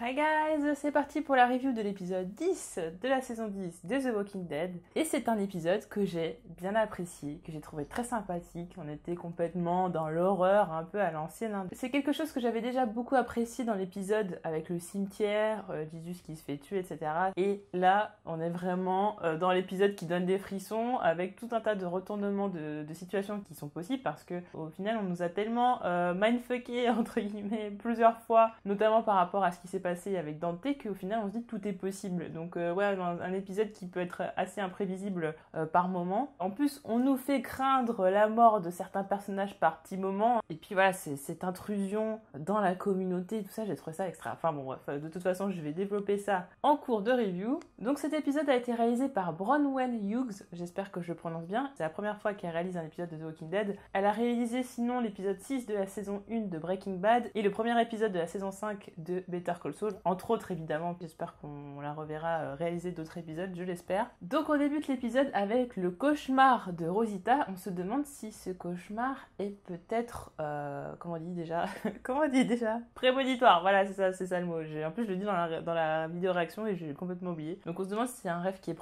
Hi guys, c'est parti pour la review de l'épisode 10 de la saison 10 de The Walking Dead. Et c'est un épisode que j'ai bien apprécié, que j'ai trouvé très sympathique. On était complètement dans l'horreur, un peu à l'ancienne. C'est quelque chose que j'avais déjà beaucoup apprécié dans l'épisode avec le cimetière, Jesus qui se fait tuer, etc. Et là, on est vraiment dans l'épisode qui donne des frissons, avec tout un tas de retournements de situations qui sont possibles, parce que au final, on nous a tellement mindfucké, entre guillemets, plusieurs fois, notamment par rapport à ce qui s'est passé avec Dante, qu'au final on se dit que tout est possible. Donc ouais, dans un épisode qui peut être assez imprévisible par moment. En plus, on nous fait craindre la mort de certains personnages par petits moments. Et puis voilà, c'est cette intrusion dans la communauté, tout ça, j'ai trouvé ça extra. Enfin bon, bref, de toute façon, je vais développer ça en cours de review. Donc cet épisode a été réalisé par Bronwyn Hughes, j'espère que je prononce bien. C'est la première fois qu'elle réalise un épisode de The Walking Dead. Elle a réalisé sinon l'épisode 6 de la saison 1 de Breaking Bad et le premier épisode de la saison 5 de Better Call Saul, entre autres évidemment. J'espère qu'on la reverra réaliser d'autres épisodes, je l'espère. Donc on débute l'épisode avec le cauchemar de Rosita. On se demande si ce cauchemar est peut-être comment on dit déjà prémonitoire. Voilà, c'est ça le mot. En plus je le dis dans la vidéo réaction et j'ai complètement oublié. Donc on se demande si c'est un rêve qui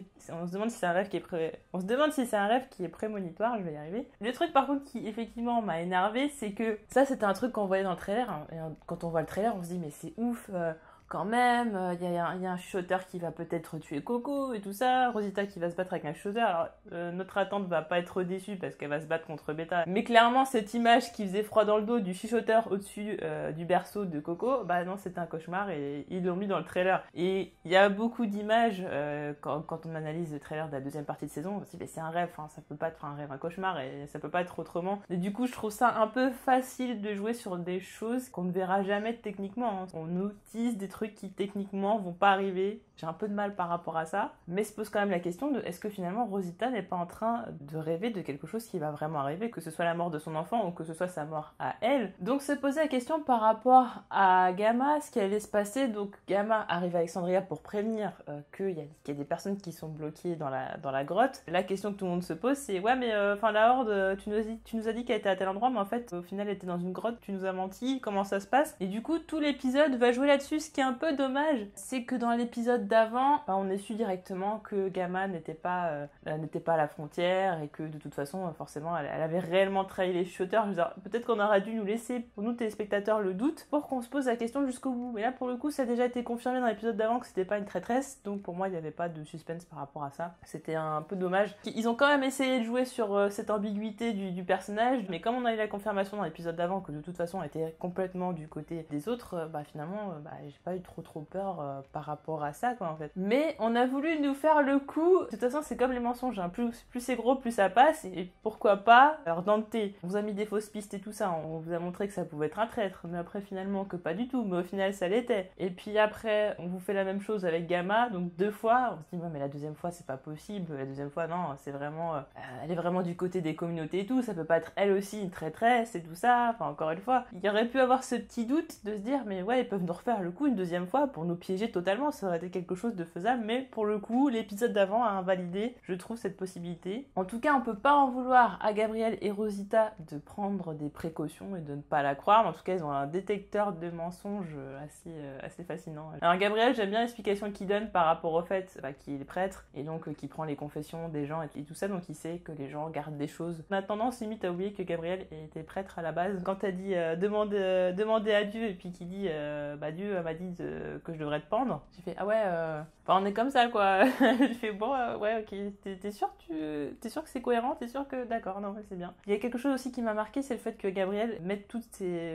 est prémonitoire. Je vais y arriver. Le truc par contre qui effectivement m'a énervé, c'est que ça c'était un truc qu'on voyait dans le trailer, hein. Et quand on voit le trailer on se dit mais c'est ouf, quand même, il y a un chuchoteur qui va peut-être tuer Coco et tout ça, Rosita qui va se battre avec un chuchoteur. Alors notre attente va pas être déçue parce qu'elle va se battre contre Beta, mais clairement cette image qui faisait froid dans le dos du chuchoteur au-dessus du berceau de Coco, bah non, c'est un cauchemar et ils l'ont mis dans le trailer. Et il y a beaucoup d'images quand on analyse le trailer de la deuxième partie de saison, on se dit mais c'est un rêve, hein, ça peut pas être un rêve, un cauchemar, et ça peut pas être autrement. Et du coup je trouve ça un peu facile de jouer sur des choses qu'on ne verra jamais techniquement, hein. On nous tease des trucs qui techniquement vont pas arriver. J'ai un peu de mal par rapport à ça, mais se pose quand même la question de est-ce que finalement Rosita n'est pas en train de rêver de quelque chose qui va vraiment arriver, que ce soit la mort de son enfant ou que ce soit sa mort à elle. Donc se poser la question par rapport à Gamma, ce qui allait se passer. Donc Gamma arrive à Alexandria pour prévenir qu'il y a des personnes qui sont bloquées dans la grotte. La question que tout le monde se pose, c'est ouais mais la Horde, tu nous as dit qu'elle était à tel endroit, mais en fait au final elle était dans une grotte, tu nous as menti, comment ça se passe? Et du coup tout l'épisode va jouer là-dessus. Ce qui est un peu dommage, c'est que dans l'épisode d'avant, on est su directement que Gamma n'était pas à la frontière et que de toute façon, forcément, elle avait réellement trahi les chuchoteurs. Je veux dire, peut-être qu'on aurait dû nous laisser, pour nous téléspectateurs, le doute pour qu'on se pose la question jusqu'au bout. Mais là, pour le coup, ça a déjà été confirmé dans l'épisode d'avant que c'était pas une traîtresse, donc pour moi, il n'y avait pas de suspense par rapport à ça. C'était un peu dommage. Ils ont quand même essayé de jouer sur cette ambiguïté du personnage, mais comme on a eu la confirmation dans l'épisode d'avant que de toute façon, elle était complètement du côté des autres, finalement, j'ai pas eu trop peur par rapport à ça, quoi, en fait. Mais on a voulu nous faire le coup. De toute façon, c'est comme les mensonges, hein. Plus c'est gros, plus ça passe. Et pourquoi pas? Alors Dante, on vous a mis des fausses pistes et tout ça. On vous a montré que ça pouvait être un traître, mais après finalement que pas du tout. Mais au final, ça l'était. Et puis après, on vous fait la même chose avec Gamma. Donc 2 fois, on se dit ouais, mais la deuxième fois, c'est pas possible. La deuxième fois, non, c'est vraiment, elle est vraiment du côté des communautés et tout. Ça peut pas être elle aussi une traîtresse et tout ça. Enfin, encore une fois, il y aurait pu avoir ce petit doute de se dire mais ouais, ils peuvent nous refaire le coup une deuxième fois pour nous piéger totalement. Ça aurait été quelque chose de faisable, mais pour le coup, l'épisode d'avant a invalidé, je trouve, cette possibilité. En tout cas, on peut pas en vouloir à Gabriel et Rosita de prendre des précautions et de ne pas la croire. En tout cas, ils ont un détecteur de mensonges assez fascinant. Alors Gabriel, j'aime bien l'explication qu'il donne par rapport au fait qu'il est prêtre et donc qu'il prend les confessions des gens et tout ça, donc il sait que les gens gardent des choses. On a tendance limite à oublier que Gabriel était prêtre à la base. Quand t'as dit demandez à Dieu et puis qu'il dit Dieu m'a dit que je devrais te pendre, j'ai fait ah ouais, on est comme ça quoi. J'ai fait bon ouais ok, t'es sûr que c'est cohérent, t'es sûr que d'accord, non ouais, c'est bien. Il y a quelque chose aussi qui m'a marqué, c'est le fait que Gabriel mette tous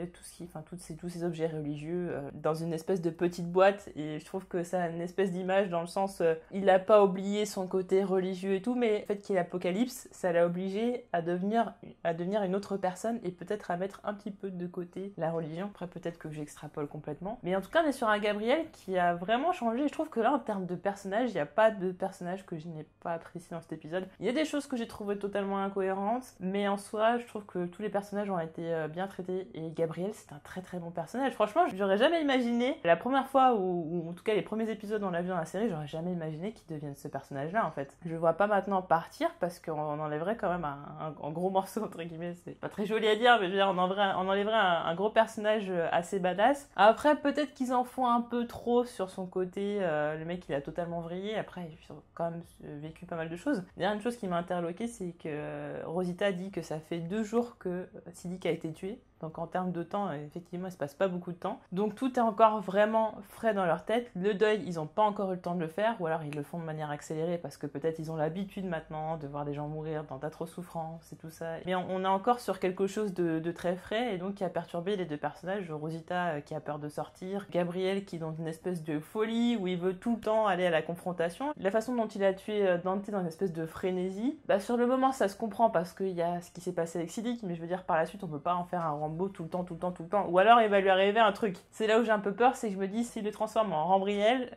ces objets religieux dans une espèce de petite boîte, et je trouve que ça a une espèce d'image dans le sens il a pas oublié son côté religieux et tout, mais le fait qu'il y ait l'Apocalypse, ça l'a obligé à devenir une autre personne et peut-être à mettre un petit peu de côté la religion. Après peut-être que j'extrapole complètement, mais en tout cas on est sur un Gabriel qui a vraiment changé. Je trouve que là en termes de personnage, il n'y a pas de personnage que je n'ai pas apprécié dans cet épisode. Il y a des choses que j'ai trouvées totalement incohérentes, mais en soi je trouve que tous les personnages ont été bien traités, et Gabriel c'est un très très bon personnage. Franchement j'aurais jamais imaginé, la première fois ou en tout cas les premiers épisodes on l'a vu dans la série, j'aurais jamais imaginé qu'il devienne ce personnage là en fait. Je le vois pas maintenant partir parce qu'on enlèverait quand même un gros morceau entre guillemets, c'est pas très joli à dire, mais je veux dire on enlèverait un gros personnage assez badass. Après peut-être qu'ils en font parfois un peu trop sur son côté, le mec il a totalement vrillé, après il a quand même vécu pas mal de choses. D'ailleurs une chose qui m'a interloquée, c'est que Rosita dit que ça fait 2 jours que Siddiq a été tué. Donc en termes de temps, effectivement, il se passe pas beaucoup de temps. Donc tout est encore vraiment frais dans leur tête. Le deuil, ils n'ont pas encore eu le temps de le faire, ou alors ils le font de manière accélérée parce que peut-être ils ont l'habitude maintenant de voir des gens mourir dans d'atroces souffrances et tout ça. Mais on est encore sur quelque chose de très frais et donc qui a perturbé les 2 personnages. Rosita qui a peur de sortir, Gabriel qui est dans une espèce de folie où il veut tout le temps aller à la confrontation. La façon dont il a tué Dante dans une espèce de frénésie, sur le moment ça se comprend parce qu'il y a ce qui s'est passé avec Siddiq, mais je veux dire par la suite on peut pas en faire un Rambo tout le temps. Ou alors il va lui arriver un truc. C'est là où j'ai un peu peur, c'est que je me dis s'il le transforme en Rambriel,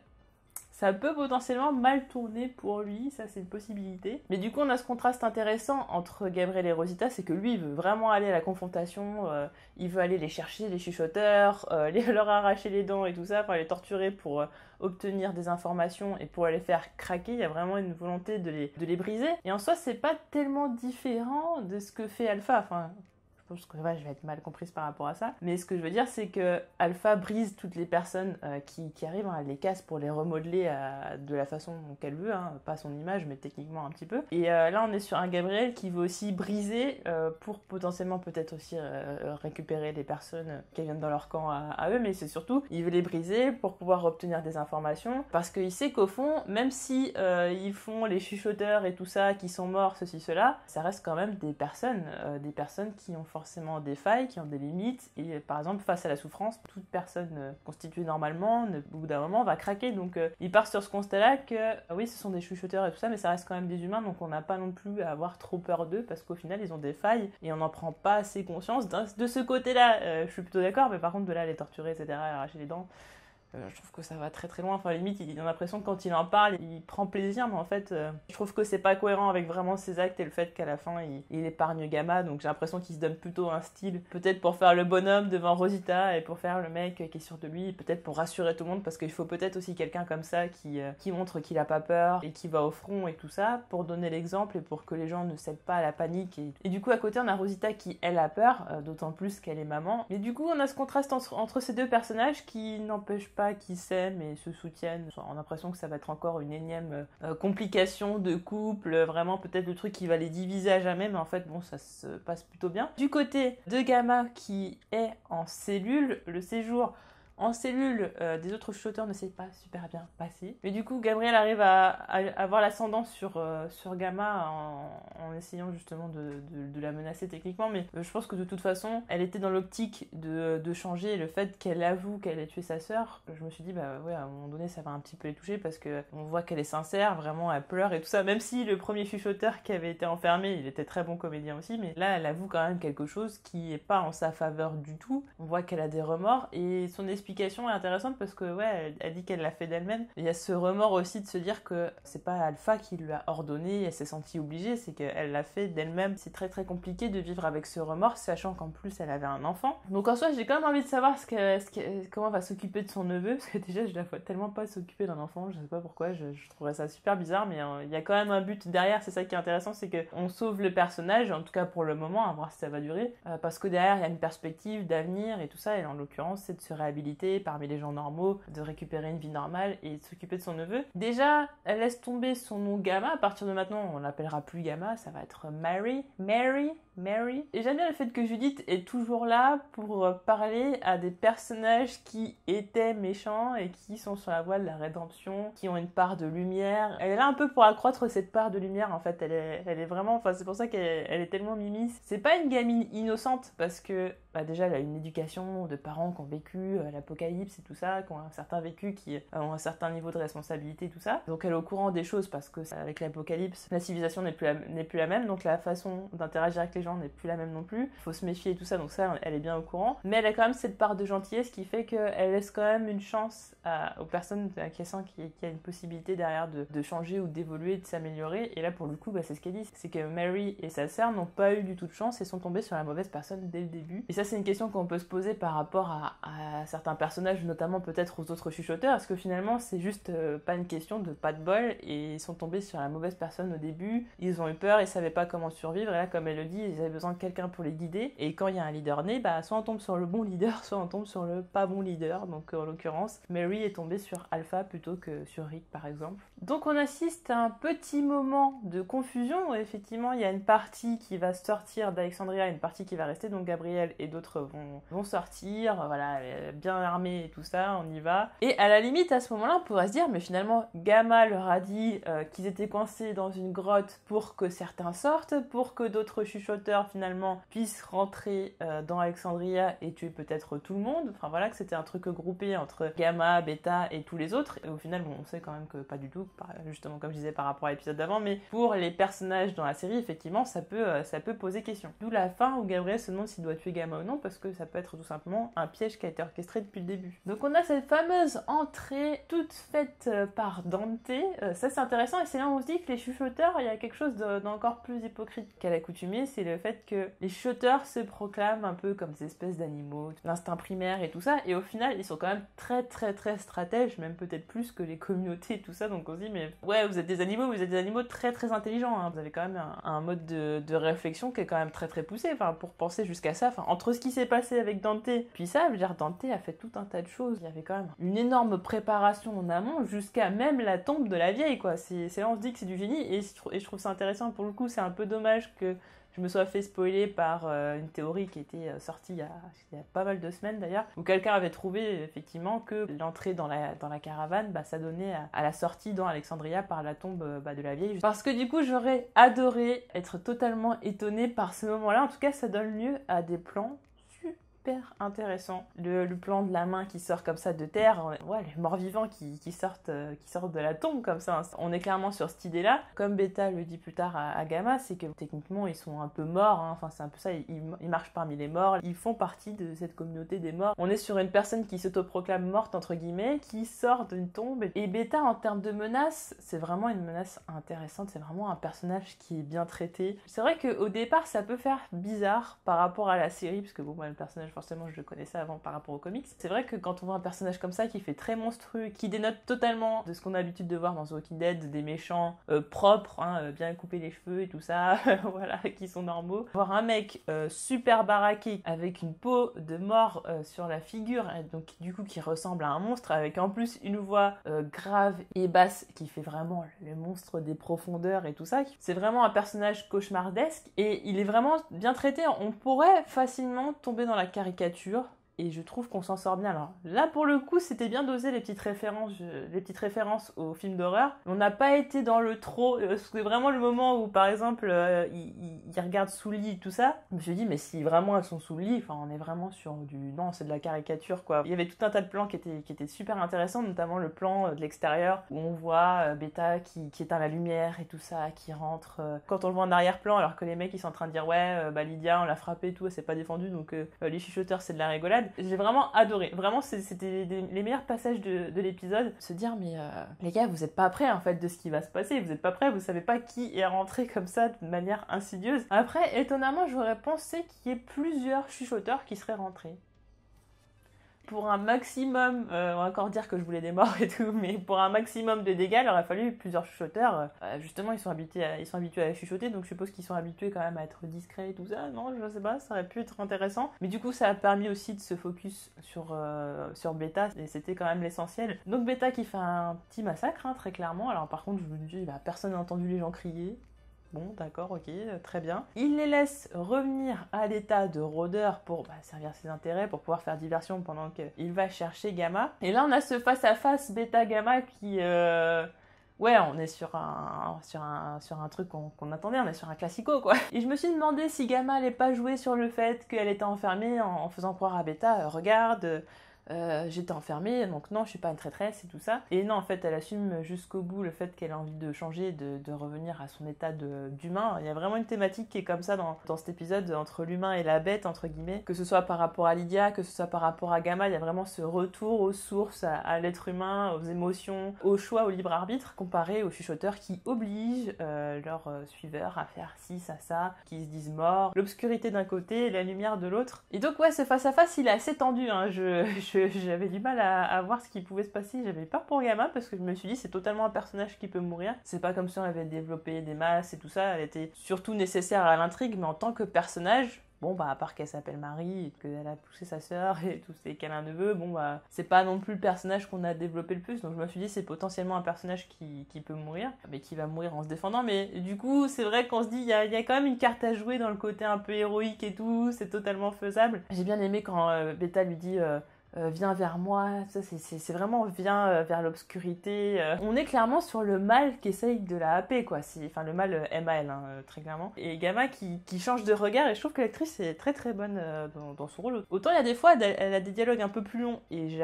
ça peut potentiellement mal tourner pour lui, ça c'est une possibilité. Mais du coup on a ce contraste intéressant entre Gabriel et Rosita, c'est que lui il veut vraiment aller à la confrontation, il veut aller les chercher, les chuchoteurs, leur arracher les dents et tout ça, enfin les torturer pour obtenir des informations et pour les faire craquer. Il y a vraiment une volonté de les briser. Et en soi c'est pas tellement différent de ce que fait Alpha, enfin... Je pense que je vais être mal comprise par rapport à ça. Mais ce que je veux dire, c'est que Alpha brise toutes les personnes qui arrivent, elle les casse pour les remodeler de la façon qu'elle veut, pas son image, mais techniquement un petit peu. Et là, on est sur un Gabriel qui veut aussi briser pour potentiellement peut-être aussi récupérer les personnes qui viennent dans leur camp à eux, mais c'est surtout, il veut les briser pour pouvoir obtenir des informations, parce qu'il sait qu'au fond, même si ils font les chuchoteurs et tout ça, qui sont morts, ceci, cela, ça reste quand même des personnes qui ont forcément des failles, qui ont des limites, et par exemple face à la souffrance, toute personne constituée normalement, au bout d'un moment, va craquer. Donc il part sur ce constat-là que oui, ce sont des chuchoteurs et tout ça, mais ça reste quand même des humains, donc on n'a pas non plus à avoir trop peur d'eux, parce qu'au final ils ont des failles, et on n'en prend pas assez conscience. De ce côté-là, je suis plutôt d'accord, mais par contre de là les torturer, etc., arracher les dents, je trouve que ça va très très loin. Enfin, limite, il a l'impression que quand il en parle, il prend plaisir, mais en fait, je trouve que c'est pas cohérent avec vraiment ses actes et le fait qu'à la fin, il épargne Gamma. Donc j'ai l'impression qu'il se donne plutôt un style, peut-être pour faire le bonhomme devant Rosita et pour faire le mec qui est sûr de lui, peut-être pour rassurer tout le monde, parce qu'il faut peut-être aussi quelqu'un comme ça qui montre qu'il a pas peur et qui va au front et tout ça, pour donner l'exemple et pour que les gens ne cèdent pas à la panique. Et du coup, à côté, on a Rosita qui, elle, a peur, d'autant plus qu'elle est maman. Mais du coup, on a ce contraste entre ces 2 personnages qui n'empêchent pas qui s'aiment et se soutiennent. On a l'impression que ça va être encore une énième complication de couple, vraiment peut-être le truc qui va les diviser à jamais, mais en fait bon, ça se passe plutôt bien. Du côté de Gamma qui est en cellule, le séjour en cellule des autres chuchoteurs ne s'est pas super bien passé. Mais du coup, Gabriel arrive à avoir l'ascendant sur Gamma en essayant justement de la menacer techniquement. Mais je pense que de toute façon, elle était dans l'optique de changer. Et le fait qu'elle avoue qu'elle ait tué sa sœur, je me suis dit, bah ouais, à un moment donné, ça va un petit peu les toucher parce qu'on voit qu'elle est sincère, vraiment, elle pleure et tout ça. Même si le premier chuchoteur qui avait été enfermé, il était très bon comédien aussi, mais là, elle avoue quand même quelque chose qui est pas en sa faveur du tout. On voit qu'elle a des remords et son explication est intéressante parce que ouais, elle dit qu'elle l'a fait d'elle-même. Il y a ce remords aussi de se dire que c'est pas Alpha qui lui a ordonné, elle s'est sentie obligée, c'est qu'elle l'a fait d'elle-même. C'est très très compliqué de vivre avec ce remords, sachant qu'en plus elle avait un enfant. Donc en soi, j'ai quand même envie de savoir comment elle va s'occuper de son neveu, parce que déjà je la vois tellement pas s'occuper d'un enfant, je sais pas pourquoi, je trouverais ça super bizarre, mais il y a quand même un but derrière, c'est ça qui est intéressant, c'est qu'on sauve le personnage, en tout cas pour le moment, à voir si ça va durer, parce que derrière il y a une perspective d'avenir et tout ça, et en l'occurrence c'est de se réhabiliter parmi les gens normaux, de récupérer une vie normale et de s'occuper de son neveu. Déjà, elle laisse tomber son nom Gamma. À partir de maintenant, on l'appellera plus Gamma, ça va être Mary. Et j'aime bien le fait que Judith est toujours là pour parler à des personnages qui étaient méchants et qui sont sur la voie de la rédemption, qui ont une part de lumière. Elle est là un peu pour accroître cette part de lumière, en fait. Elle est vraiment... Enfin, c'est pour ça qu'elle est tellement mimi. C'est pas une gamine innocente, parce que déjà, elle a une éducation de parents qui ont vécu l'apocalypse et tout ça, qui ont un certain vécu, qui ont un certain niveau de responsabilité et tout ça. Donc elle est au courant des choses, parce que avec l'apocalypse, la civilisation n'est plus la même, donc la façon d'interagir avec les gens n'est plus la même non plus. Il faut se méfier et tout ça, donc ça, elle est bien au courant. Mais elle a quand même cette part de gentillesse qui fait qu'elle laisse quand même une chance aux personnes qui sentent qu'il y a une possibilité derrière de changer ou d'évoluer, de s'améliorer. Et là, pour le coup, c'est ce qu'elle dit, c'est que Mary et sa sœur n'ont pas eu du tout de chance et sont tombées sur la mauvaise personne dès le début. Et ça, c'est une question qu'on peut se poser par rapport à certains personnages, notamment peut-être aux autres chuchoteurs. Est-ce que finalement, c'est juste pas une question de pas de bol et ils sont tombés sur la mauvaise personne au début, ils ont eu peur, ils savaient pas comment survivre, et là, comme elle le dit, ils avaient besoin de quelqu'un pour les guider. Et quand il y a un leader né, bah soit on tombe sur le bon leader, soit on tombe sur le pas bon leader. Donc en l'occurrence, Mary est tombée sur Alpha plutôt que sur Rick par exemple. Donc on assiste à un petit moment de confusion où effectivement il y a une partie qui va sortir d'Alexandria, une partie qui va rester, donc Gabriel et d'autres vont sortir, voilà, bien armés et tout ça, on y va. Et à la limite, à ce moment-là, on pourrait se dire, mais finalement, Gamma leur a dit qu'ils étaient coincés dans une grotte pour que certains sortent, pour que d'autres chuchoteurs finalement puissent rentrer dans Alexandria et tuer peut-être tout le monde. Enfin voilà, que c'était un truc groupé entre Gamma, Beta et tous les autres. Et au final, bon, on sait quand même que pas du tout, justement comme je disais par rapport à l'épisode d'avant, mais pour les personnages dans la série, effectivement, ça peut poser question. D'où la fin où Gabriel se demande s'il doit tuer Gamma ou non, parce que ça peut être tout simplement un piège qui a été orchestré depuis le début. Donc on a cette fameuse entrée toute faite par Dante. Ça c'est intéressant, et c'est là où on se dit que les chuchoteurs, il y a quelque chose d'encore plus hypocrite qu'à l'accoutumée, c'est le fait que les chuchoteurs se proclament un peu comme des espèces d'animaux, l'instinct primaire et tout ça, et au final ils sont quand même très très très stratèges, même peut-être plus que les communautés et tout ça, donc on se dit mais ouais, vous êtes des animaux, vous êtes des animaux très très intelligents, hein. Vous avez quand même un mode de réflexion qui est quand même très très poussé, enfin pour penser jusqu'à ça, enfin entre ce qui s'est passé avec Dante puis ça, je veux dire, Dante a fait tout un tas de choses, il y avait quand même une énorme préparation en amont jusqu'à même la tombe de la vieille, quoi. C'est là on se dit que c'est du génie, et je trouve ça intéressant. Pour le coup, c'est un peu dommage que je me sois fait spoiler par une théorie qui était sortie il y a pas mal de semaines d'ailleurs, où quelqu'un avait trouvé effectivement que l'entrée dans la caravane, ça donnait à la sortie dans Alexandria par la tombe de la vieille. Parce que du coup, j'aurais adoré être totalement étonnée par ce moment-là. En tout cas, ça donne lieu à des plans super intéressant. Le plan de la main qui sort comme ça de terre, ouais, les morts vivants qui sortent de la tombe comme ça. On est clairement sur cette idée-là. Comme Beta le dit plus tard à Gamma, c'est que techniquement ils sont un peu morts, hein. Enfin c'est un peu ça, ils marchent parmi les morts, ils font partie de cette communauté des morts. On est sur une personne qui s'autoproclame morte entre guillemets, qui sort d'une tombe. Et Beta en termes de menace, c'est vraiment une menace intéressante, c'est vraiment un personnage qui est bien traité. C'est vrai qu'au départ ça peut faire bizarre par rapport à la série, parce que bon, moi le personnage forcément je le connaissais avant par rapport aux comics. C'est vrai que quand on voit un personnage comme ça qui fait très monstrueux, qui dénote totalement de ce qu'on a l'habitude de voir dans The Walking Dead, des méchants propres, hein, bien couper les cheveux et tout ça, voilà, qui sont normaux. Voir un mec super baraqué avec une peau de mort sur la figure, et donc du coup qui ressemble à un monstre, avec en plus une voix grave et basse qui fait vraiment le monstre des profondeurs et tout ça. C'est vraiment un personnage cauchemardesque et il est vraiment bien traité. On pourrait facilement tomber dans la caricature, et je trouve qu'on s'en sort bien. Alors là pour le coup c'était bien dosé, les petites références aux films d'horreur. On n'a pas été dans le trop, c'est vraiment le moment où par exemple ils regardent sous le lit et tout ça. Je me suis dit mais si vraiment elles sont sous le lit, enfin on est vraiment sur du... Non, c'est de la caricature quoi. Il y avait tout un tas de plans qui étaient super intéressants, notamment le plan de l'extérieur où on voit Beta qui éteint la lumière et tout ça, qui rentre. Quand on le voit en arrière-plan alors que les mecs ils sont en train de dire ouais Lydia on l'a frappé et tout, elle s'est pas défendue, donc les chuchoteurs c'est de la rigolade. J'ai vraiment adoré. Vraiment, c'était les meilleurs passages de l'épisode. Se dire, mais les gars, vous êtes pas prêts en fait de ce qui va se passer. Vous êtes pas prêts, vous savez pas qui est rentré comme ça de manière insidieuse. Après, étonnamment, j'aurais pensé qu'il y ait plusieurs chuchoteurs qui seraient rentrés. Pour un maximum, on va encore dire que je voulais des morts et tout, mais pour un maximum de dégâts, il aurait fallu plusieurs chuchoteurs. Justement, ils sont habitués à chuchoter, donc je suppose qu'ils sont habitués quand même à être discrets et tout ça. Non, je sais pas, ça aurait pu être intéressant. Mais du coup, ça a permis aussi de se focus sur Beta, et c'était quand même l'essentiel. Donc Beta qui fait un petit massacre, hein, très clairement. Alors par contre, je me dis, personne n'a entendu les gens crier. Bon, d'accord, ok, très bien. Il les laisse revenir à l'état de rôdeur pour servir ses intérêts, pour pouvoir faire diversion pendant qu'il va chercher Gamma. Et là, on a ce face-à-face Beta-Gamma qui... Ouais, on est sur un truc qu'on attendait, on est sur un classico, quoi. Et je me suis demandé si Gamma allait pas jouer sur le fait qu'elle était enfermée en faisant croire à Beta, regarde... j'étais enfermée, donc non, je suis pas une traîtresse et tout ça. Et non, en fait, elle assume jusqu'au bout le fait qu'elle a envie de changer, de revenir à son état d'humain. Il y a vraiment une thématique qui est comme ça dans cet épisode, entre l'humain et la bête, entre guillemets. Que ce soit par rapport à Lydia, que ce soit par rapport à Gamma, il y a vraiment ce retour aux sources, à l'être humain, aux émotions, au choix, au libre arbitre, comparé aux chuchoteurs qui obligent leurs suiveurs à faire ci, ça, qui se disent morts. L'obscurité d'un côté et la lumière de l'autre. Et donc ouais, ce face-à-face, il est assez tendu, hein. Je j'avais du mal à voir ce qui pouvait se passer. J'avais peur pour Gamma parce que je me suis dit c'est totalement un personnage qui peut mourir. C'est pas comme si on avait développé des masses et tout ça. Elle était surtout nécessaire à l'intrigue, mais en tant que personnage, bon bah à part qu'elle s'appelle Marie et qu'elle a poussé sa sœur et tout, et qu'elle a un neveu, bon bah c'est pas non plus le personnage qu'on a développé le plus. Donc je me suis dit c'est potentiellement un personnage qui peut mourir, mais qui va mourir en se défendant. Mais du coup c'est vrai qu'on se dit il y a quand même une carte à jouer dans le côté un peu héroïque et tout, c'est totalement faisable. J'ai bien aimé quand Beta lui dit viens vers moi, ça c'est vraiment viens vers l'obscurité. On est clairement sur le mal qui essaye de la happer, quoi. Enfin, le mal MAL, hein, très clairement. Et Gamma qui change de regard, et je trouve que l'actrice est très très bonne dans son rôle. Autant il y a des fois, elle a des dialogues un peu plus longs, et je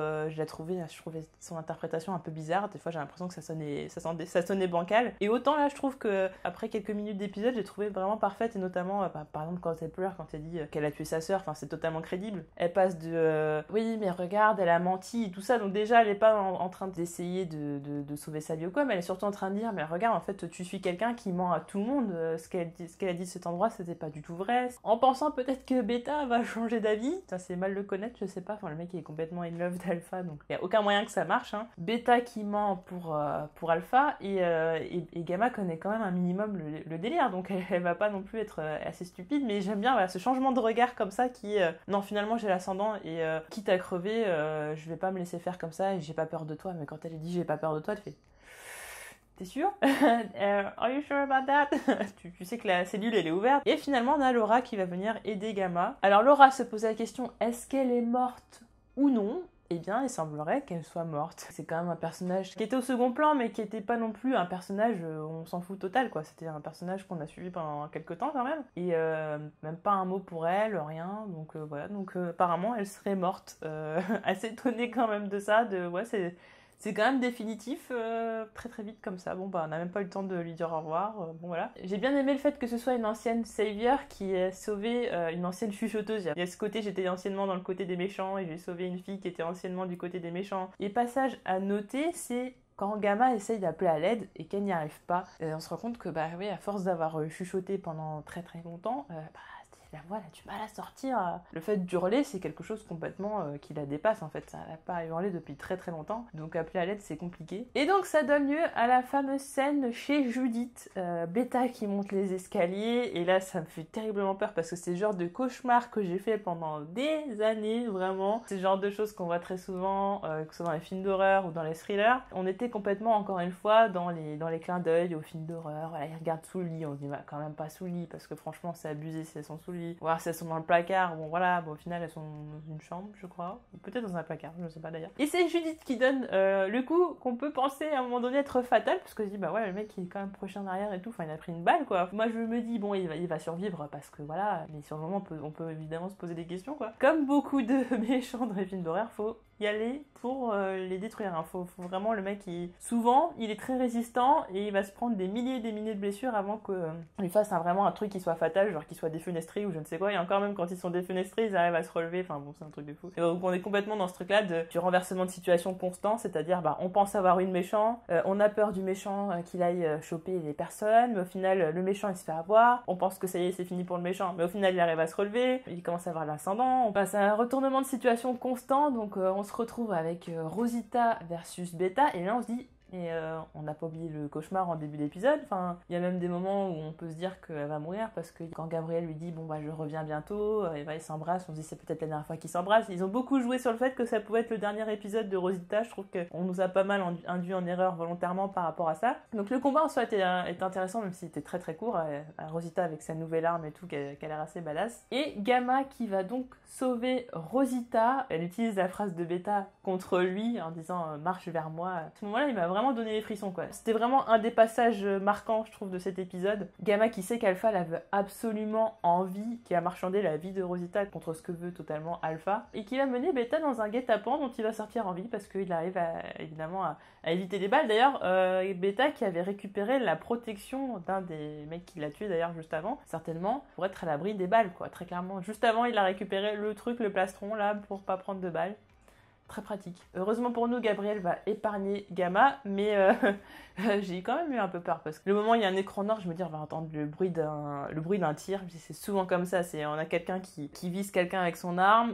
trouvais son interprétation un peu bizarre. Des fois, j'ai l'impression que ça sonnait bancal. Et autant là, je trouve que après quelques minutes d'épisode, j'ai trouvé vraiment parfaite, et notamment, par exemple, quand elle pleure, quand elle dit qu'elle a tué sa sœur, enfin, c'est totalement crédible. Elle passe de oui, mais regarde, elle a menti et tout ça. Donc déjà, elle est pas en train d'essayer de sauver sa vie ou quoi, mais elle est surtout en train de dire, mais regarde, en fait, tu suis quelqu'un qui ment à tout le monde. Ce qu'elle a dit de cet endroit, c'était pas du tout vrai. En pensant peut-être que Beta va changer d'avis. Ça, c'est mal le connaître, je sais pas. Enfin, le mec, il est complètement in love d'Alpha, donc il y a aucun moyen que ça marche. Hein. Beta qui ment pour Alpha, et Gamma connaît quand même un minimum le délire, donc elle va pas non plus être assez stupide, mais j'aime bien ce changement de regard comme ça qui, non, finalement, j'ai l'ascendant, et quitte à crever, je vais pas me laisser faire comme ça, et j'ai pas peur de toi. Mais quand elle dit j'ai pas peur de toi, elle fait t'es sûr? Are you sure about that? tu sais que la cellule elle est ouverte. Et finalement on a Laura qui va venir aider Gamma. Alors Laura se posait la question, est-ce qu'elle est morte ou non? Eh bien, il semblerait qu'elle soit morte. C'est quand même un personnage qui était au second plan, mais qui était pas non plus un personnage, on s'en fout total, quoi. C'était un personnage qu'on a suivi pendant quelques temps, quand même. Et même pas un mot pour elle, rien. Donc voilà, donc apparemment, elle serait morte. Assez étonnée quand même de ça. Ouais, c'est quand même définitif, très très vite comme ça. Bon bah on n'a même pas eu le temps de lui dire au revoir, bon voilà. J'ai bien aimé le fait que ce soit une ancienne savior qui ait sauvé une ancienne chuchoteuse. Il y a ce côté, j'étais anciennement dans le côté des méchants et j'ai sauvé une fille qui était anciennement du côté des méchants. Et passage à noter, c'est quand Gamma essaye d'appeler à l'aide et qu'elle n'y arrive pas. On se rend compte que bah oui, à force d'avoir chuchoté pendant très très longtemps, la voix elle a du mal à sortir. Le fait d'hurler, c'est quelque chose complètement qui la dépasse en fait. Ça n'a pas hurlé depuis très très longtemps. Donc appeler à l'aide, c'est compliqué. Et donc ça donne lieu à la fameuse scène chez Judith. Beta qui monte les escaliers. Et là, ça me fait terriblement peur parce que c'est le genre de cauchemar que j'ai fait pendant des années, vraiment. C'est le genre de choses qu'on voit très souvent, que ce soit dans les films d'horreur ou dans les thrillers. On était complètement, encore une fois, dans les clins d'œil aux films d'horreur. Voilà, ils regardent sous le lit. On se dit, bah quand même pas sous le lit parce que franchement, c'est abusé si elles sont sous le lit. Voir si elles sont dans le placard, bon voilà, bon, au final elles sont dans une chambre je crois, ou peut-être dans un placard, je ne sais pas d'ailleurs. Et c'est Judith qui donne le coup qu'on peut penser à un moment donné être fatal, parce que je dis bah ouais le mec il est quand même proche en arrière et tout, enfin il a pris une balle quoi. Moi je me dis bon il va survivre parce que voilà, mais sur le moment on peut évidemment se poser des questions quoi. Comme beaucoup de méchants dans les films d'horreur, faut y aller pour les détruire. Hein. Faut vraiment le mec, souvent, il est très résistant et il va se prendre des milliers et des milliers de blessures avant qu'on lui fasse vraiment un truc qui soit fatal, genre qu'il soit défenestré ou je ne sais quoi. Et encore même quand ils sont défenestrés, ils arrivent à se relever. Enfin bon, c'est un truc de fou. Et donc on est complètement dans ce truc-là du renversement de situation constant, c'est-à-dire bah on pense avoir une méchant, on a peur du méchant qu'il aille choper les personnes, mais au final le méchant il se fait avoir, on pense que ça y est c'est fini pour le méchant, mais au final il arrive à se relever, il commence à avoir l'ascendant, on passe à un retournement de situation constant, donc on se retrouve avec Rosita versus Beta, et là on se dit Et on n'a pas oublié le cauchemar en début d'épisode. Enfin, il y a même des moments où on peut se dire qu'elle va mourir parce que quand Gabriel lui dit bon bah je reviens bientôt, et bah ils s'embrassent, on se dit c'est peut-être la dernière fois qu'ils s'embrassent. Ils ont beaucoup joué sur le fait que ça pouvait être le dernier épisode de Rosita. Je trouve qu'on nous a pas mal induit en erreur volontairement par rapport à ça. Donc le combat en soi était intéressant même s'il était très très court. Rosita avec sa nouvelle arme et tout qui a l'air assez badass. Et Gamma qui va donc sauver Rosita. Elle utilise la phrase de Beta contre lui en disant marche vers moi. À ce moment-là il m'a vraiment donné les frissons quoi. C'était vraiment un des passages marquants je trouve de cet épisode. Gamma qui sait qu'Alpha la veut absolument en vie, qui a marchandé la vie de Rosita contre ce que veut totalement Alpha, et qui va mener Beta dans un guet-apens dont il va sortir en vie parce qu'il arrive évidemment à éviter les balles. D'ailleurs Beta qui avait récupéré la protection d'un des mecs qui l'a tué d'ailleurs juste avant, certainement pour être à l'abri des balles quoi, très clairement. Juste avant il a récupéré le truc, le plastron là pour pas prendre de balles. Très pratique. Heureusement pour nous, Gabriel va épargner Gamma, mais j'ai quand même eu un peu peur parce que le moment où il y a un écran noir, je me dis on va entendre le bruit d'un tir. C'est souvent comme ça, on a quelqu'un qui vise quelqu'un avec son arme,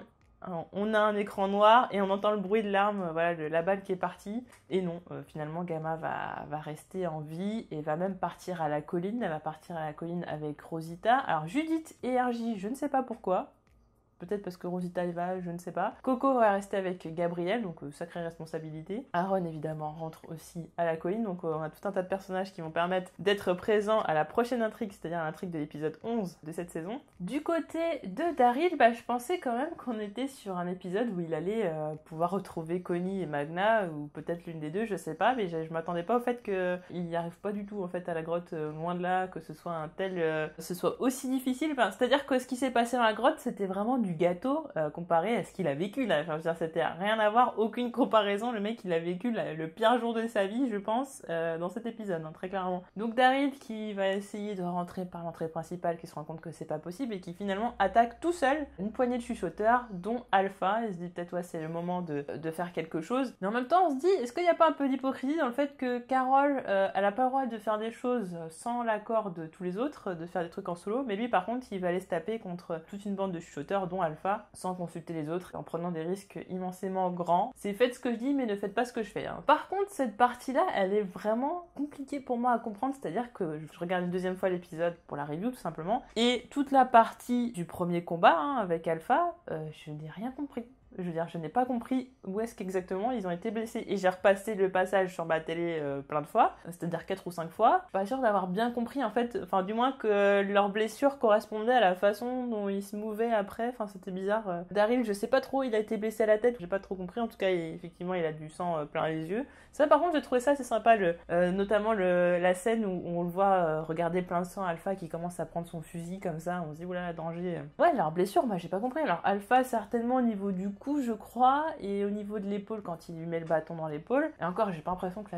on a un écran noir et on entend le bruit de l'arme, voilà, de la balle qui est partie. Et non, finalement, Gamma va rester en vie et va même partir à la colline. Elle va partir à la colline avec Rosita. Alors, Judith et RJ, je ne sais pas pourquoi. Peut-être parce que Rosita y va, je ne sais pas. Coco va rester avec Gabriel, donc sacrée responsabilité. Aaron, évidemment, rentre aussi à la colline. Donc on a tout un tas de personnages qui vont permettre d'être présents à la prochaine intrigue, c'est-à-dire à l'intrigue de l'épisode 11 de cette saison. Du côté de Daryl, je pensais quand même qu'on était sur un épisode où il allait pouvoir retrouver Connie et Magna, ou peut-être l'une des deux, je sais pas, mais je m'attendais pas au fait qu'il n'y arrive pas du tout en fait à la grotte, loin de là, que ce soit ce soit aussi difficile. Enfin, c'est-à-dire que ce qui s'est passé dans la grotte, c'était vraiment du gâteau comparé à ce qu'il a vécu là. Enfin, je veux dire, c'était rien à voir, aucune comparaison. Le mec, il a vécu le pire jour de sa vie, je pense, dans cet épisode, hein, très clairement. Donc Daryl qui va essayer de rentrer par l'entrée principale, qui se rend compte que c'est pas possible et qui finalement attaque tout seul une poignée de chuchoteurs, dont Alpha. Il se dit peut-être ouais, c'est le moment de faire quelque chose. Mais en même temps, on se dit, est-ce qu'il n'y a pas un peu d'hypocrisie dans le fait que Carole, elle a pas le droit de faire des choses sans l'accord de tous les autres, de faire des trucs en solo, mais lui par contre, il va aller se taper contre toute une bande de chuchoteurs, dont Alpha, sans consulter les autres, en prenant des risques immensément grands. C'est faites ce que je dis, mais ne faites pas ce que je fais. Hein. Par contre, cette partie-là, elle est vraiment compliquée pour moi à comprendre, c'est-à-dire que je regarde une deuxième fois l'épisode pour la review, tout simplement, et toute la partie du premier combat, hein, avec Alpha, je n'ai rien compris. Je veux dire, je n'ai pas compris où est-ce qu'exactement ils ont été blessés. Et j'ai repassé le passage sur ma télé plein de fois, c'est-à-dire 4 ou 5 fois. Pas sûr d'avoir bien compris, en fait, enfin du moins que leur blessure correspondait à la façon dont ils se mouvaient après. Enfin, c'était bizarre. Daryl, je sais pas trop, il a été blessé à la tête, j'ai pas trop compris. En tout cas, effectivement, il a du sang plein les yeux. Ça, par contre, j'ai trouvé ça assez sympa, notamment la scène où on le voit regarder plein de sang Alpha qui commence à prendre son fusil comme ça. On se dit, oula, danger. Ouais, leur blessure, moi, j'ai pas compris. Alors, Alpha, certainement, au niveau du cou, je crois, et au niveau de l'épaule, quand il lui met le bâton dans l'épaule. Et encore, j'ai pas l'impression que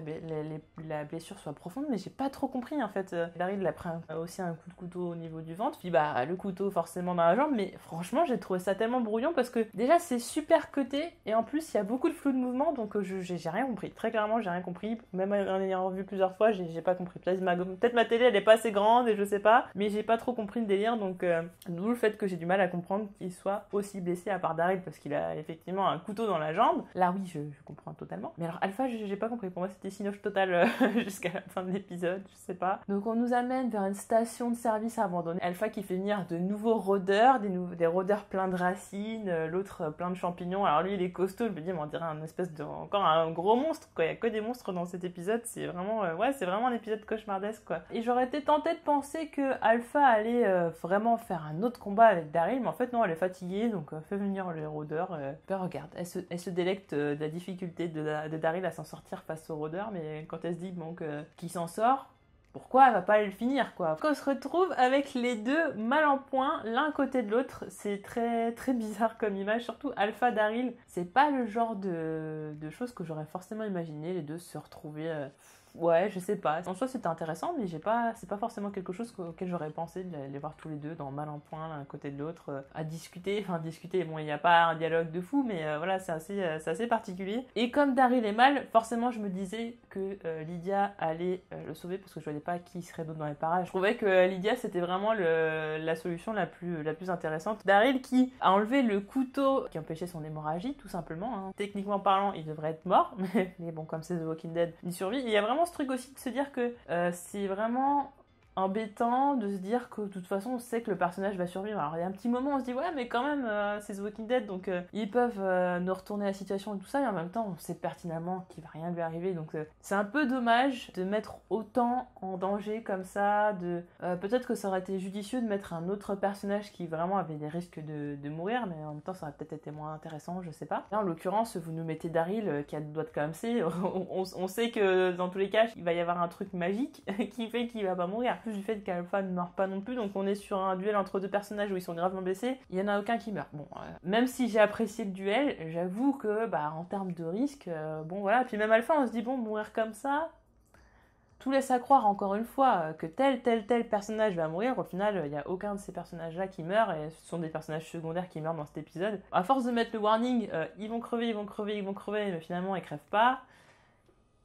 la blessure soit profonde, mais j'ai pas trop compris, en fait. Daryl a pris aussi un coup de couteau au niveau du ventre, puis le couteau forcément dans la jambe, mais franchement, j'ai trouvé ça tellement brouillon, parce que déjà, c'est super cuté, et en plus, il y a beaucoup de flou de mouvement, donc j'ai rien compris. Très clairement, j'ai rien compris. Même en ayant vu plusieurs fois, j'ai pas compris. Peut-être ma télé, elle est pas assez grande, et je sais pas, mais j'ai pas trop compris le délire, donc d'où le fait que j'ai du mal à comprendre qu'il soit aussi blessé, à part Daryl, parce qu'il a effectivement un couteau dans la jambe. Là, oui, je comprends totalement. Mais alors, Alpha, j'ai pas compris. Pour moi, c'était cinoche total jusqu'à la fin de l'épisode, je sais pas. Donc, on nous amène vers une station de service abandonnée. Alpha qui fait venir de nouveaux rôdeurs, des rôdeurs pleins de racines, l'autre plein de champignons. Alors, lui, il est costaud, je me dis, mais on dirait encore un gros monstre, quoi. Il y a que des monstres dans cet épisode. C'est vraiment, c'est vraiment un épisode cauchemardesque, quoi. Et j'aurais été tentée de penser que Alpha allait vraiment faire un autre combat avec Daryl, mais en fait, non, elle est fatiguée, donc fait venir les rôdeurs. Regarde, elle se délecte de la difficulté de Daryl à s'en sortir face au rôdeur, mais quand elle se dit qu'il s'en sort, pourquoi elle va pas aller le finir, quoi. Quand on se retrouve avec les deux mal en point, l'un à côté de l'autre, c'est très très bizarre comme image, surtout Alpha Daryl, c'est pas le genre de choses que j'aurais forcément imaginé, les deux se retrouver... Ouais, je sais pas. En soi, c'était intéressant, mais c'est pas forcément quelque chose auquel j'aurais pensé de les voir tous les deux dans mal en point, l'un à côté de l'autre, à discuter. Enfin, discuter, bon, il n'y a pas un dialogue de fou, mais voilà, c'est assez particulier. Et comme Daryl est mal, forcément, je me disais que Lydia allait le sauver, parce que je voyais pas qui serait d'autre dans les parages. Je trouvais que Lydia, c'était vraiment la solution la plus intéressante. Daryl qui a enlevé le couteau qui empêchait son hémorragie, tout simplement. Hein. Techniquement parlant, il devrait être mort, mais bon, comme c'est The Walking Dead, il survit. Et il y a vraiment ce truc aussi de se dire que c'est vraiment embêtant de se dire que de toute façon on sait que le personnage va survivre. Alors il y a un petit moment on se dit ouais mais quand même c'est The Walking Dead donc ils peuvent nous retourner la situation et tout ça, et en même temps on sait pertinemment qu'il va rien lui arriver, donc c'est un peu dommage de mettre autant en danger comme ça, peut-être que ça aurait été judicieux de mettre un autre personnage qui vraiment avait des risques de mourir, mais en même temps ça aurait peut-être été moins intéressant, je sais pas. Là en l'occurrence vous nous mettez Daryl qui a le doigt de clamser, on sait que dans tous les cas il va y avoir un truc magique qui fait qu'il va pas mourir. Du fait qu'Alpha ne meurt pas non plus, donc on est sur un duel entre deux personnages où ils sont gravement blessés, il y en a aucun qui meurt. Bon, même si j'ai apprécié le duel, j'avoue que en termes de risque, bon voilà, puis même Alpha on se dit bon, mourir comme ça, tout laisse à croire encore une fois que tel personnage va mourir. Au final, il n'y a aucun de ces personnages-là qui meurt, et ce sont des personnages secondaires qui meurent dans cet épisode. À force de mettre le warning, ils vont crever, mais finalement ils crèvent pas.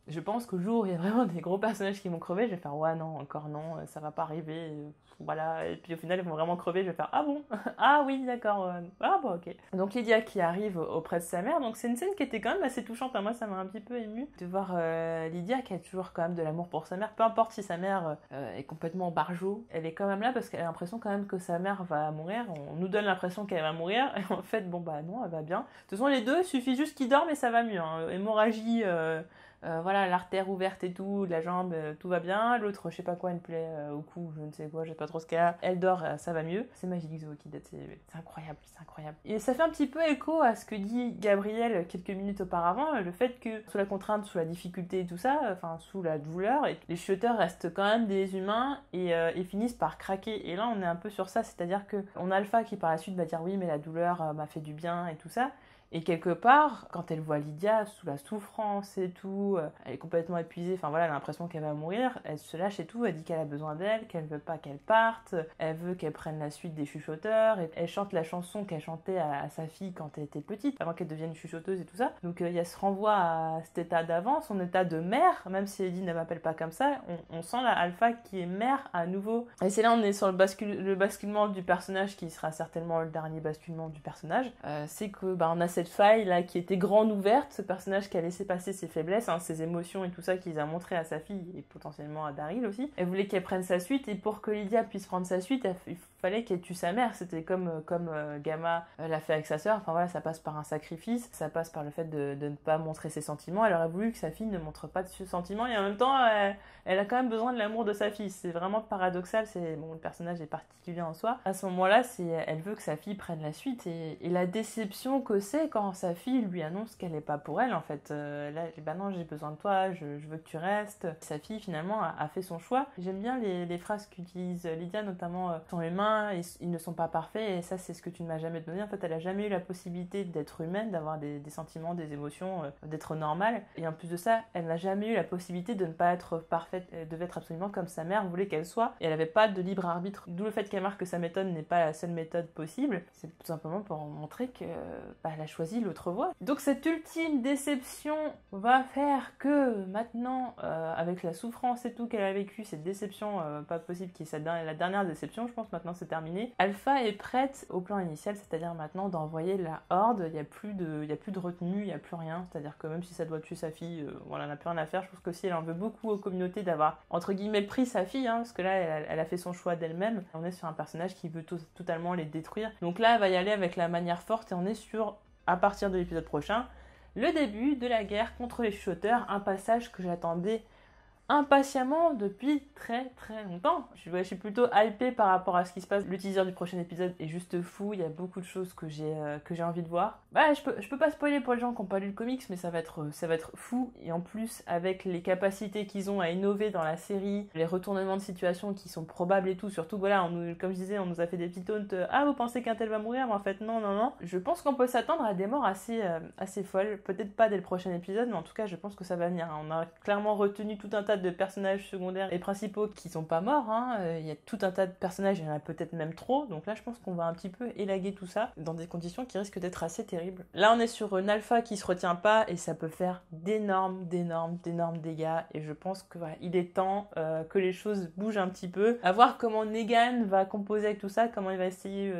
Je pense qu'au jour où il y a vraiment des gros personnages qui vont crever, je vais faire ouais non, encore non, ça va pas arriver, voilà. Et puis au final ils vont vraiment crever, je vais faire ah bon, ah oui d'accord, ah bon ok. Donc Lydia qui arrive auprès de sa mère, donc c'est une scène qui était quand même assez touchante, moi ça m'a un petit peu émue de voir Lydia qui a toujours quand même de l'amour pour sa mère, peu importe si sa mère est complètement barjot, elle est quand même là parce qu'elle a l'impression quand même que sa mère va mourir, on nous donne l'impression qu'elle va mourir, et en fait bon bah non, elle va bien. De toute façon les deux, il suffit juste qu'ils dorment et ça va mieux, hein. Hémorragie... voilà, l'artère ouverte et tout, la jambe, tout va bien. L'autre, je sais pas quoi, une plaie au cou, je ne sais quoi, je sais pas trop ce qu'elle a. Elle dort, ça va mieux. C'est magique, The Walking Dead, c'est incroyable, c'est incroyable. Et ça fait un petit peu écho à ce que dit Gabriel quelques minutes auparavant, le fait que sous la contrainte, sous la difficulté et tout ça, enfin sous la douleur, et les chuchoteurs restent quand même des humains et finissent par craquer. Et là, on est un peu sur ça, c'est-à-dire que on a Alpha qui par la suite va dire oui, mais la douleur m'a fait du bien et tout ça. Et quelque part, quand elle voit Lydia sous la souffrance et tout, elle est complètement épuisée, enfin voilà, elle a l'impression qu'elle va mourir, elle se lâche et tout, elle dit qu'elle a besoin d'elle, qu'elle veut pas qu'elle parte, elle veut qu'elle prenne la suite des chuchoteurs, et elle chante la chanson qu'elle chantait à sa fille quand elle était petite, avant qu'elle devienne chuchoteuse et tout ça. Donc il y a ce renvoi à cet état d'avant, son état de mère, même si Eddie ne m'appelle pas comme ça, on sent la Alpha qui est mère à nouveau. Et c'est là on est sur le basculement du personnage qui sera certainement le dernier basculement du personnage. C'est que on a cette faille là qui était grande ouverte, ce personnage qui a laissé passer ses faiblesses, ses émotions et tout ça qu'il a montré à sa fille et potentiellement à Daryl aussi. Elle voulait qu'elle prenne sa suite et pour que Lydia puisse prendre sa suite, il fallait qu'elle tue sa mère. C'était comme Gamma l'a fait avec sa sœur. Enfin voilà, ça passe par un sacrifice, ça passe par le fait de ne pas montrer ses sentiments. Elle aurait voulu que sa fille ne montre pas de ses sentiments et en même temps elle a quand même besoin de l'amour de sa fille. C'est vraiment paradoxal, le personnage est particulier en soi. À ce moment-là, elle veut que sa fille prenne la suite et la déception que c'est quand sa fille lui annonce qu'elle n'est pas pour elle en fait. Là, bah non, j'ai besoin de toi, je veux que tu restes. Sa fille finalement a fait son choix. J'aime bien les phrases qu'utilise Lydia, notamment sont humains, ils ne sont pas parfaits et ça c'est ce que tu ne m'as jamais donné. En fait, elle a jamais eu la possibilité d'être humaine, d'avoir des sentiments, des émotions, d'être normale. Et en plus de ça, elle n'a jamais eu la possibilité de ne pas être parfaite. Elle devait être absolument comme sa mère voulait qu'elle soit et elle n'avait pas de libre arbitre. D'où le fait qu'elle marque que sa méthode n'est pas la seule méthode possible. C'est tout simplement pour montrer que elle a choisi l'autre voie. Donc cette ultime déception va faire que maintenant, avec la souffrance et tout qu'elle a vécu, cette déception pas possible qui est la dernière déception, je pense maintenant c'est terminé. Alpha est prête au plan initial, c'est-à-dire maintenant d'envoyer la horde. Il y a plus de retenue, il n'y a plus rien. C'est-à-dire que même si ça doit tuer sa fille, voilà, elle n'a plus rien à faire. Je pense que si elle en veut beaucoup aux communautés d'avoir entre guillemets pris sa fille, parce que là elle a fait son choix d'elle-même. On est sur un personnage qui veut totalement les détruire. Donc là elle va y aller avec la manière forte et on est sur, à partir de l'épisode prochain, le début de la guerre contre les chuchoteurs, un passage que j'attendais impatiemment depuis très très longtemps. Je suis plutôt hypée par rapport à ce qui se passe. Le teaser du prochain épisode est juste fou, il y a beaucoup de choses que j'ai envie de voir. Bah, je peux pas spoiler pour les gens qui n'ont pas lu le comics, mais ça va être fou. Et en plus, avec les capacités qu'ils ont à innover dans la série, les retournements de situation qui sont probables et tout, surtout voilà, comme je disais, on nous a fait des petits taunts, ah vous pensez qu'un tel va mourir, mais en fait non. Je pense qu'on peut s'attendre à des morts assez folles, peut-être pas dès le prochain épisode, mais en tout cas je pense que ça va venir. On a clairement retenu tout un tas de personnages secondaires et principaux qui sont pas morts, il y a tout un tas de personnages, il y en a peut-être même trop, donc là je pense qu'on va un petit peu élaguer tout ça dans des conditions qui risquent d'être assez terribles. Là on est sur une alpha qui se retient pas et ça peut faire d'énormes dégâts et je pense que voilà, il est temps que les choses bougent un petit peu, à voir comment Negan va composer avec tout ça, comment il va essayer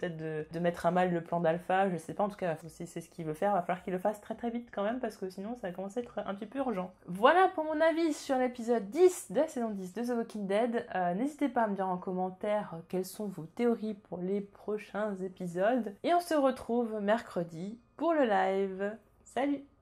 de mettre à mal le plan d'alpha, je sais pas, en tout cas si c'est ce qu'il veut faire, va falloir qu'il le fasse très vite quand même parce que sinon ça va commencer à être un petit peu urgent. Voilà pour mon avis sur l'épisode 10 de la saison 10 de The Walking Dead. N'hésitez pas à me dire en commentaire quelles sont vos théories pour les prochains épisodes et on se retrouve mercredi pour le live. Salut!